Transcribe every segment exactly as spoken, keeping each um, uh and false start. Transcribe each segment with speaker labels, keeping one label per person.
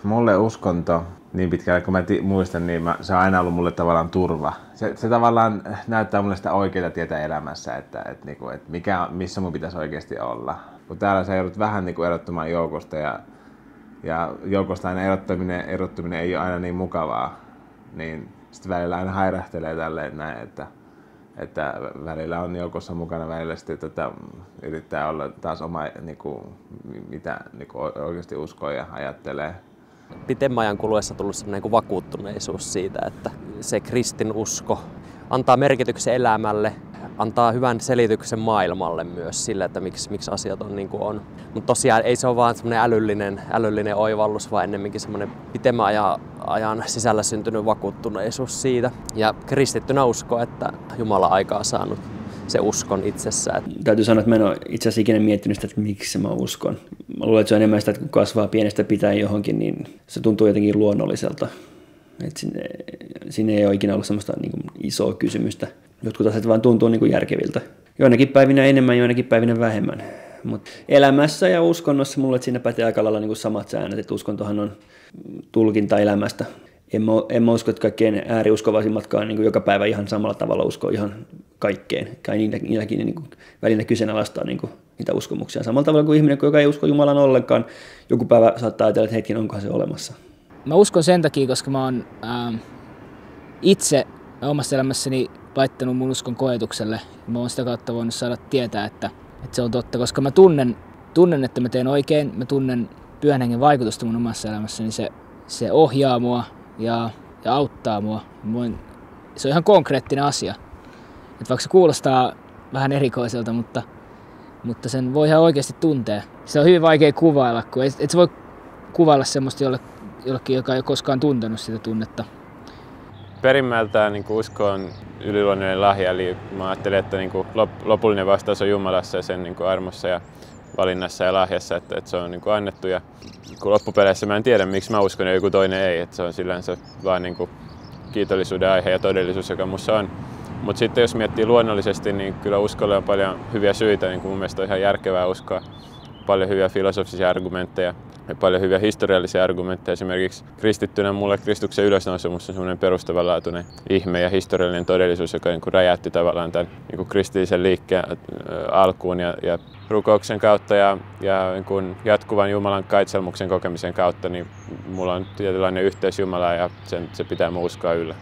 Speaker 1: Mulle uskonto, niin pitkälle kun mä ti- muistan, niin mä, se on aina ollut mulle tavallaan turva. Se, se tavallaan näyttää mulle sitä oikeaa tietä elämässä, että et, niinku, et mikä, missä mun pitäisi oikeasti olla. Kun täällä sä joudut vähän niinku erottumaan joukosta ja, ja joukosta aina erottuminen, erottuminen ei ole aina niin mukavaa, niin sitten välillä aina hairähtelee tälleen näin, että, että välillä on joukossa mukana, välillä sitten tätä yrittää olla taas oma, niinku, mitä niinku oikeasti uskoo ja ajattelee.
Speaker 2: Pitemmän ajan kuluessa on tullut sellainen vakuuttuneisuus siitä, että se kristinusko antaa merkityksen elämälle, antaa hyvän selityksen maailmalle myös sille, että miksi, miksi asiat on niin kuin on. Mutta tosiaan ei se ole vaan semmoinen älyllinen, älyllinen oivallus, vaan ennemminkin semmoinen pitemmän ajan, ajan sisällä syntynyt vakuuttuneisuus siitä. Ja kristittynä usko, että Jumala aikaa saanut se uskon itsessään.
Speaker 3: Täytyy sanoa, että mä en ole itse asiassa ikinä miettinyt sitä, että miksi mä uskon. Mä luulen, että se on enemmän sitä, että kun kasvaa pienestä pitäen johonkin, niin se tuntuu jotenkin luonnolliselta. Että sinne, sinne ei ole ikinä ollut semmoista niin kuin isoa kysymystä. Jotkut asiat vaan tuntuu niin kuin järkeviltä. Joinakin päivinä enemmän, joinakin päivinä vähemmän. Mutta elämässä ja uskonnossa mulle siinä pätee aika lailla niin kuin samat säännöt, että uskontohan on tulkinta elämästä. En mä, en mä usko, että kaikkein ääriuskovaisimmatkaan niin kuin joka päivä ihan samalla tavalla uskoo ihan kaikkeen. Kai niilläkin niin kuin välinä kyseenalaistaa niin kuin niitä uskomuksia. Samalla tavalla kuin ihminen, joka ei usko Jumalan ollenkaan, joku päivä saattaa ajatella, että hetken, onkohan se olemassa.
Speaker 4: Mä uskon sen takia, koska mä oon ähm, itse omassa elämässäni laittanut mun uskon koetukselle. Mä oon sitä kautta voinut saada tietää, että, että se on totta, koska mä tunnen, tunnen, että mä teen oikein. Mä tunnen Pyhän Hengen vaikutusta mun omassa elämässäni. Se, se ohjaa mua ja, ja auttaa mua. Voin, se on ihan konkreettinen asia. Että vaikka se kuulostaa vähän erikoiselta, mutta, mutta sen voi ihan oikeasti tuntea. Se on hyvin vaikea kuvailla, kun et, et se voi kuvailla semmoista jolle, jollekin, joka ei ole koskaan tuntenut sitä tunnetta.
Speaker 5: Perimmältään niin usko on yliluonnollinen lahja, eli mä ajattelen, että niin lopullinen vastaus on Jumalassa ja sen niin armossa ja valinnassa ja lahjassa, että, että se on niin annettu. Ja loppupeleissä mä en tiedä, miksi mä uskon ja joku toinen ei, että se on sillänsä vaan niin kiitollisuuden aihe ja todellisuus, joka musta on. Mutta sitten jos miettii luonnollisesti, niin kyllä uskolle on paljon hyviä syitä, niin kuin mun mielestä on ihan järkevää uskoa. Paljon hyviä filosofisia argumentteja ja paljon hyviä historiallisia argumentteja. Esimerkiksi kristittynä mulle Kristuksen ylösnousemus on semmoinen perustavanlaatuinen ihme ja historiallinen todellisuus, joka niin kuin räjäytti tavallaan tämän niin kuin kristillisen liikkeen alkuun ja, ja rukouksen kautta ja, ja niin kuin jatkuvan Jumalan kaitselmuksen kokemisen kautta, niin mulla on tietynlainen yhteys Jumalaan ja sen, se pitää mun uskoa yllä.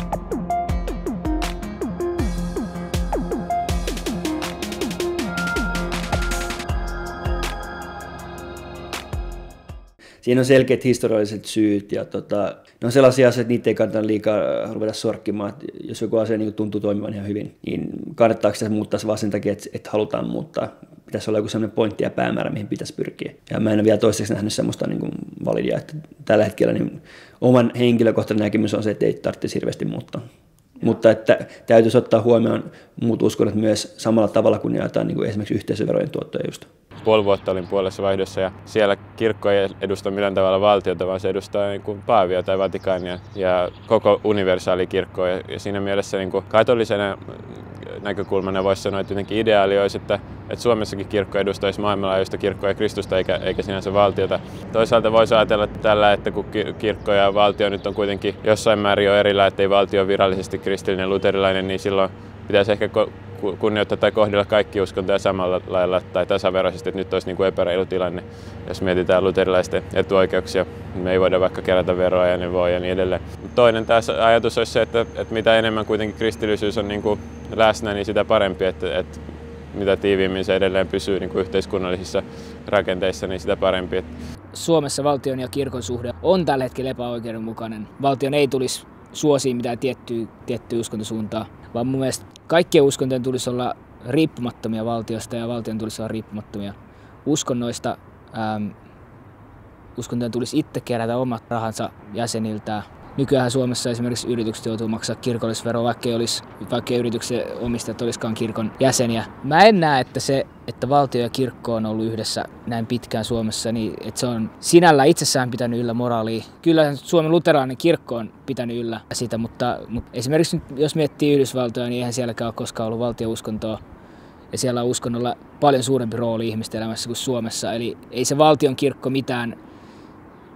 Speaker 3: Siinä on selkeät historialliset syyt ja tota, ne on sellaisia asioita, että niitä ei kannata liikaa ruveta sorkkimaan. Että jos joku asia niin tuntuu toimivan ihan hyvin, niin kannattaako sitä muuttaa vaan sen takia, että, että halutaan muuttaa. Pitäisi olla joku sellainen pointti ja päämäärä, mihin pitäisi pyrkiä. Ja mä en ole vielä toistaiseksi nähnyt sellaista niin kuin validia, että tällä hetkellä niin oman henkilökohtainen näkemys on se, että ei tarvitse hirveästi muuttaa. Mutta että täytyisi ottaa huomioon muut uskonnot myös samalla tavalla kuin jaetaan niin kuin esimerkiksi yhteisöverojen tuottoja just.
Speaker 5: Puoli vuotta olin puolessa vaihdossa ja siellä kirkko ei edusta millään tavalla valtiota, vaan se edustaa niin kuin Paavia tai Vatikaania ja koko universaali kirkkoa. Ja siinä mielessä niin kuin katolisena näkökulmana voisi sanoa, että jotenkin ideaali olisi, että, että Suomessakin kirkko edustaisi maailmanlaajuista kirkkoa ja Kristusta eikä, eikä sinänsä valtiota. Toisaalta voisi ajatella tällä, että kun kirkko ja valtio nyt on kuitenkin jossain määrin jo erillä, että ei valtio ole virallisesti kristillinen luterilainen, niin silloin pitäisi ehkä kunnioittaa tai kohdella kaikki uskontoja samalla lailla tai tasaveroisesti, että nyt olisi niin kuin epäreilu tilanne, jos mietitään luterilaisten etuoikeuksia. Me ei voida vaikka kerätä veroa ja ne voi ja niin edelleen. Toinen taas ajatus olisi se, että, että mitä enemmän kuitenkin kristillisyys on niin kuin läsnä, niin sitä parempi, että, että mitä tiiviimmin se edelleen pysyy niin kuin yhteiskunnallisissa rakenteissa, niin sitä parempi.
Speaker 4: Suomessa valtion ja kirkon suhde on tällä hetkellä epäoikeudenmukainen. Valtion ei tulisi suosia mitään tiettyä, tiettyä uskontosuuntaa, vaan mun mielestä kaikkien uskontojen tulisi olla riippumattomia valtiosta ja valtion tulisi olla riippumattomia uskonnoista. Ähm, uskontojen tulisi itse kerätä omat rahansa jäseniltään. Nykyään Suomessa esimerkiksi yritykset joutuu maksaa kirkollisveroa, vaikka ei, olisi, vaikka ei yrityksen omistajat olisikaan kirkon jäseniä. Mä en näe, että se, että valtio ja kirkko on ollut yhdessä näin pitkään Suomessa, niin että se on sinällä itsessään pitänyt yllä moraalia. Kyllä Suomen luterilainen kirkko on pitänyt yllä sitä, mutta, mutta esimerkiksi jos miettii Yhdysvaltoja, niin eihän sielläkään ole koskaan ollut valtiouskontoa. Ja siellä on uskonnolla paljon suurempi rooli ihmisten elämässä kuin Suomessa. Eli ei se valtion kirkko mitään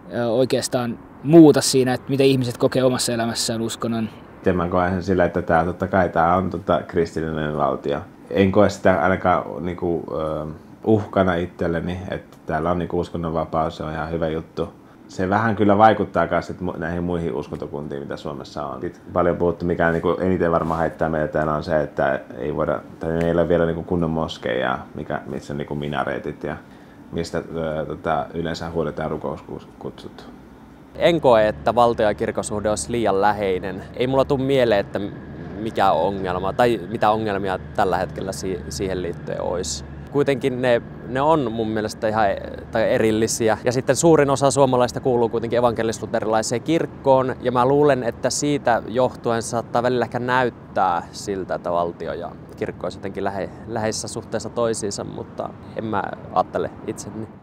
Speaker 4: oikeastaan muuta siinä, että miten ihmiset kokee omassa elämässään uskonnon.
Speaker 1: Mä koen sen sillä, että tämä, totta kai tämä on tota, kristillinen valtio. En koe sitä ainakaan niinku, uh, uhkana itselleni, että täällä on niinku, uskonnonvapaus, se on ihan hyvä juttu. Se vähän kyllä vaikuttaa myös näihin muihin uskontokuntiin, mitä Suomessa on. Paljon puhuttu, mikä niinku eniten varmaan haittaa meitä täällä on se, että ei voida, tai ei ole vielä niinku kunnon moskeijaa, mikä, missä on niinku minareetit ja mistä ö, tota, yleensä huudetaan rukouskutsut.
Speaker 2: En koe, että valtio- ja kirkkosuhde olisi liian läheinen. Ei mulla tule mieleen, että mikä on ongelma tai mitä ongelmia tällä hetkellä siihen liittyen olisi. Kuitenkin ne, ne on mun mielestä ihan tai erillisiä. Ja sitten suurin osa suomalaista kuuluu kuitenkin evankelis-luterilaiseen kirkkoon. Ja mä luulen, että siitä johtuen saattaa välillä ehkä näyttää siltä, että valtio ja kirkko olisi jotenkin lähe, läheisessä suhteessa toisiinsa, mutta en mä ajattele itseni.